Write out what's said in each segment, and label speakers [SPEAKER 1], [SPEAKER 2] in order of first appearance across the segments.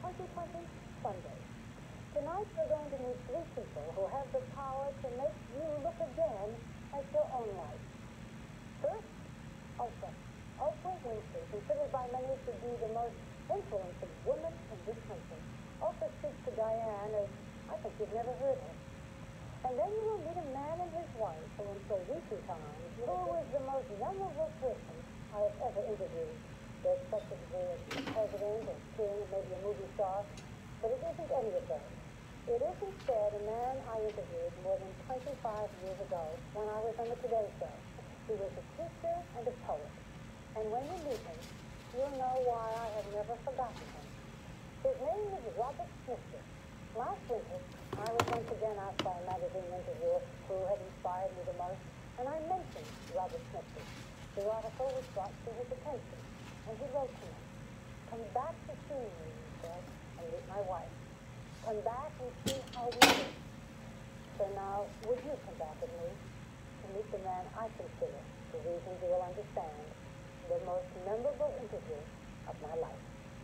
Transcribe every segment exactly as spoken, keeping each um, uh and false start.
[SPEAKER 1] twenty twenty Sunday. Tonight we're going to meet three people who have the power to make you look again at your own life. First, Oprah. Oprah Winfrey, considered by many to be the most influential woman in this country. Oprah speaks to Diane as I think you've never heard her. And then you will meet a man and his wife who in so recent times, who was the most memorable person I have ever interviewed. They're expected to be a president or king, maybe a movie star, but it isn't any of those. It is instead a man I interviewed more than twenty-five years ago when I was on the Today Show. He was a teacher and a poet. And when you meet him, you'll know why I have never forgotten him. His name is Robert Smithson. Last winter, I was once again asked by a magazine interviewer who had inspired me the most, and I mentioned Robert Smithson. The article was brought to his attention, and he wrote to me, "Come back to see me," he said, "and meet my wife. Come back and see how we do." So now, would you come back with me to meet the man I consider, for reasons you will understand, the most memorable interview of my life?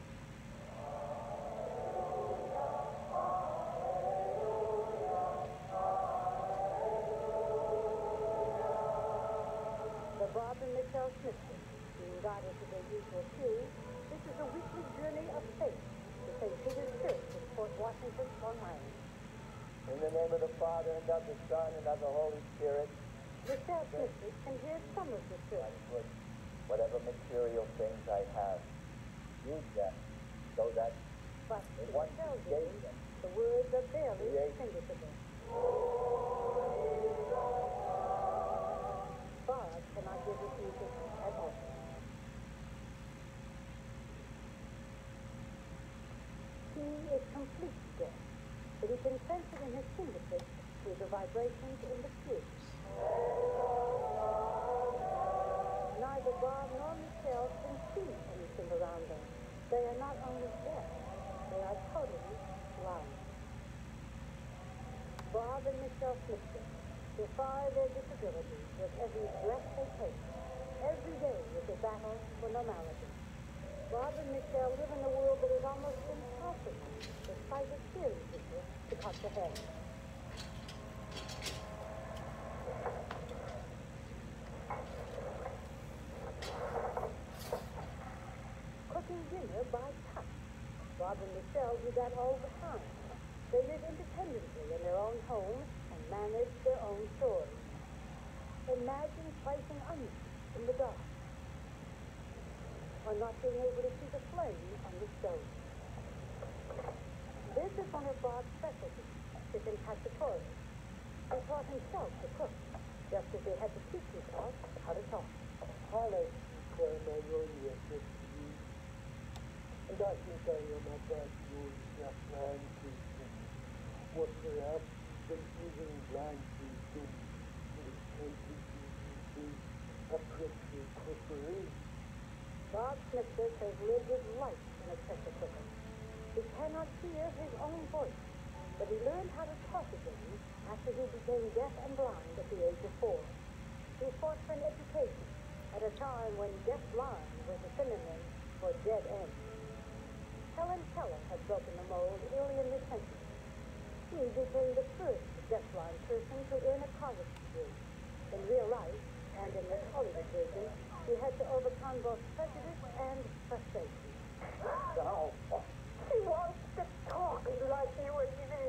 [SPEAKER 1] The Bob and Michelle Smithson, being guided to their usual pew, this is a weekly journey of faith to Saint Peter's Church in Fort Washington, Long Island.
[SPEAKER 2] In the name of the Father, and of the Son, and of the Holy Spirit.
[SPEAKER 1] Michelle Smithson can hear some of the church.
[SPEAKER 2] I would, whatever material things I have, use them so that
[SPEAKER 1] But
[SPEAKER 2] they
[SPEAKER 1] to
[SPEAKER 2] once
[SPEAKER 1] Michelle,
[SPEAKER 2] gave them.
[SPEAKER 1] the words are barely
[SPEAKER 2] Yes.
[SPEAKER 1] distinguishable. Bob cannot hear this music at all. He is completely deaf, but he can sense it in his fingertips through the vibrations in the pews. Neither Bob nor Michelle can see anything around them. They are not only deaf, they are totally blind. Bob and Michelle Smithson defy their disabilities with every breath they take, every day with the battle for normality. Bob and Michelle live in a world that is almost impossible, despite experiences, to comprehend. Cooking dinner by touch. Bob and Michelle do that all the time. They live independently in their own homes and manage their own chores. Imagine slicing onions in the dark, or not being able to see the flame on the stove. This is one of Bob's specialties, chicken cacciatore. He taught himself to cook, just as he had to teach himself how to talk.
[SPEAKER 2] I like to play my rodeo recipe, and I think I am a bad food just blind person. What perhaps the even blind person is tempted to be a pressure cookery.
[SPEAKER 1] Bob Smithson has lived his life in a pressure cooker. He cannot hear his own voice, but he learned how to talk again after he became deaf and blind at the age of four. He fought for an education at a time when deaf-blind was a synonym for dead end. Helen Keller had broken the mold early in the century. She became the first deaf-blind person to earn a college degree. In real life, and in this Hollywood version, she had to overcome both prejudice and frustration.
[SPEAKER 2] Now,
[SPEAKER 1] She wants to talk like you and me.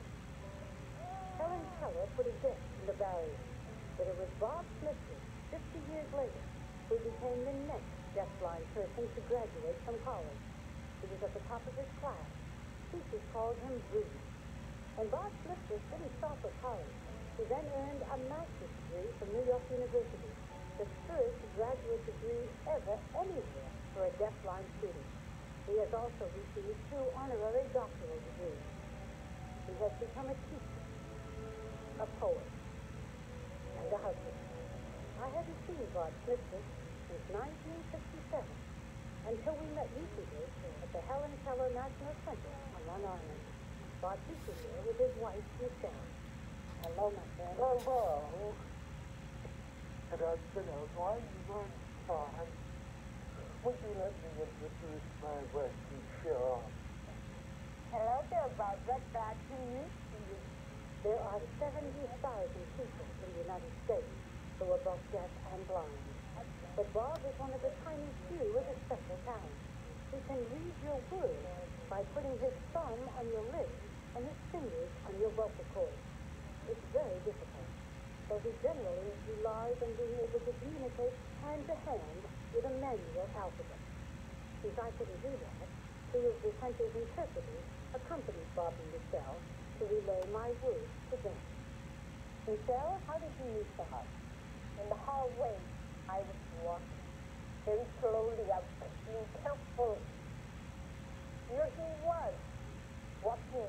[SPEAKER 1] Helen Keller put a dent in the barrier, but it was Bob Smithson, fifty years later, who became the next deaf-blind person to graduate from college. He was at the top of his class. Teachers called him brilliant. And Bob Smithson didn't stop at college. He then earned a master's degree from New York University, the first graduate degree ever anywhere for a deaf-blind student. He has also received two honorary doctoral degrees. He has become a teacher, a poet, and a husband. I hadn't seen Bob Smithson since nineteen sixty-seven, until we met recently at the Helen Keller National Center on Long Island. Bob teaches there with his wife, Michelle. Hello, my friend.
[SPEAKER 2] hello. And I've been a long, long time. Would you let me introduce my wife, Michelle?
[SPEAKER 1] Hello there, Barbara. Glad to meet you. There are seventy thousand people in the United States who are both deaf and blind. But Bob is one of the tiny few with a special talent. He can read your words by putting his thumb on your lips and his fingers on your vocal cords. It's very difficult, so he generally relies on being able to communicate hand to hand with a manual alphabet. Since I couldn't do that, two of the hunter's interpreters accompanied Bob and Michelle to relay my words to them. Michelle, how did you meet Bob? In the hallway, I was walking very slowly. I was being careful. Here he was, walking.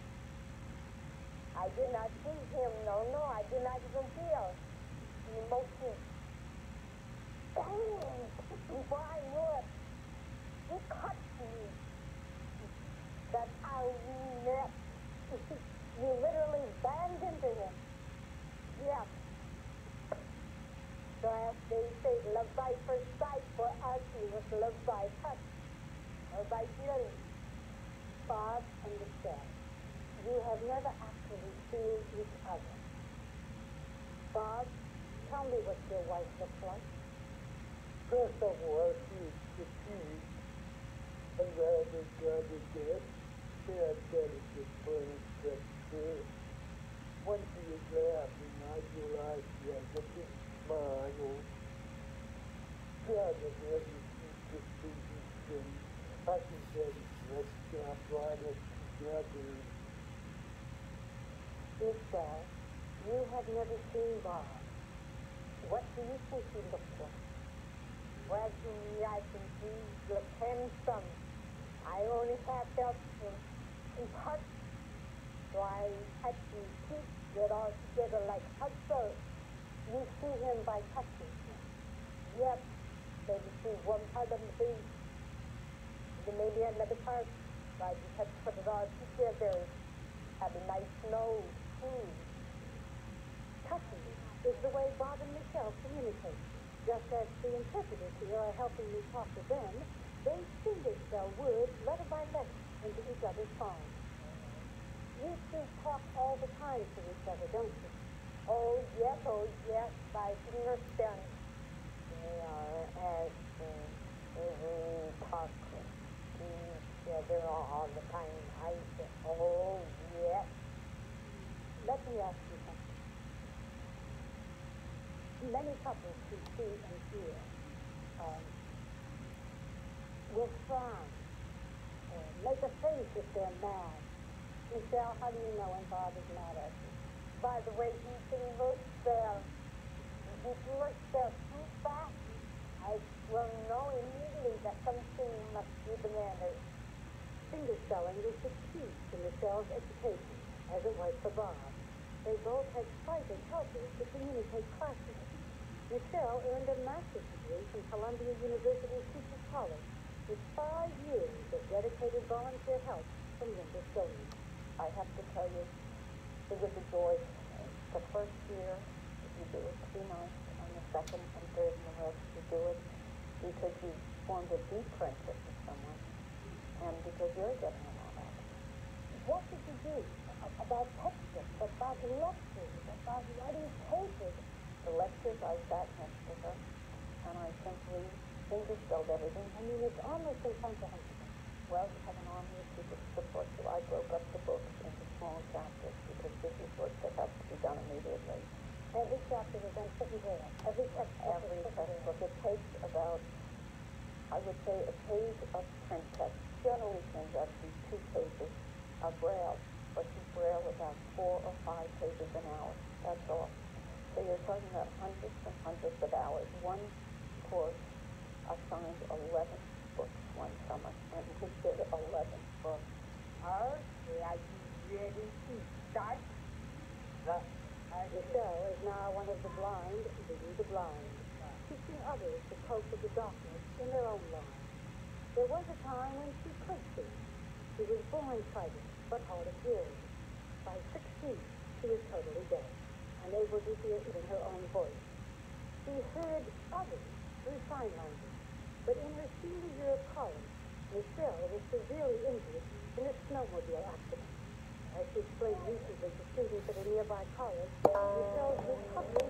[SPEAKER 1] I did not see him. No, no, I did not even feel the emotion. Bang! Before I knew it, he cut me. That's how we met. You literally banged into him. Yeah. So as they say, love by first sight, for us it was love by touch, or by feeling. Bob and Michelle, you have never actually seen each other. Bob, tell me what your wife looks like.
[SPEAKER 2] First of all, she is petite and rather delicate. She had delicate brain texture. When she is laughing, I realize she has a big smile. She has a very sweet disposition. I think that is let's right up together.
[SPEAKER 1] Michelle, you have never seen Bob. What do you think he looks like? Well, to me, I think he looks handsome. I only have felt him in touch. So I had to keep it all together like puzzle. You see him by touching him. Yep, maybe see one part of the face. Then maybe another part. So I just had to put it all together. Have a nice nose, too. Touching is the way Bob and Michelle communicate. Just as the interpreters here are helping me talk to them, they fingerspell words letter by letter into each other's palms. You two talk all the time to each other, don't you? Oh, yes, oh, yes, by fingerspelling. They are as uh, we talk to each other all the time. I say, oh, yes. Let me ask you something. Many couples who see and hear um, will frown, or make a face if they're mad. Michelle, how do you know when Bob is mad at you? By the way he finger spell. If you were spelled too fast, I will know immediately that something must be the matter. Finger spelling was the key to Michelle's education, as it was for Bob. They both had sighted helpers to communicate classically. Michelle earned a master's degree from Columbia University Teachers College with five years of dedicated volunteer help from Linda Stone. I have to tell you, it was a joy. The first year, you do it three months, and the second and third and the rest, you do it because you formed a deep friendship with someone, and because you're getting a lot out of it. What did you do about textbooks, about lectures, about writing papers? The lectures, I sat next to her, and I simply fingerspelled everything. I mean, it's almost incomprehensible. Well, you have an army of people to support you. I broke up the books into small chapters because this is work that has to be done immediately. Every chapter is on certain day. Every textbook. Every textbook. It takes about, I would say, a page of print text. Generally turns out to be two pages of Braille, but you Braille about four or five pages an hour. That's all. So you're talking about hundreds and hundreds of hours. One course assigned eleven books one summer, and we did eleven books. Okay, are you ready to start? The Michelle is now one of the blind leading the blind, teaching others to cope with the darkness in their own lives. There was a time when she could see. She was born sighted, but hard of hearing. By sixteen, she was totally deaf, unable to hear even her own voice. She heard others through sign language, but in her senior year of college, Michelle was severely injured in a snowmobile explained recently to students at a nearby college, he sells his husband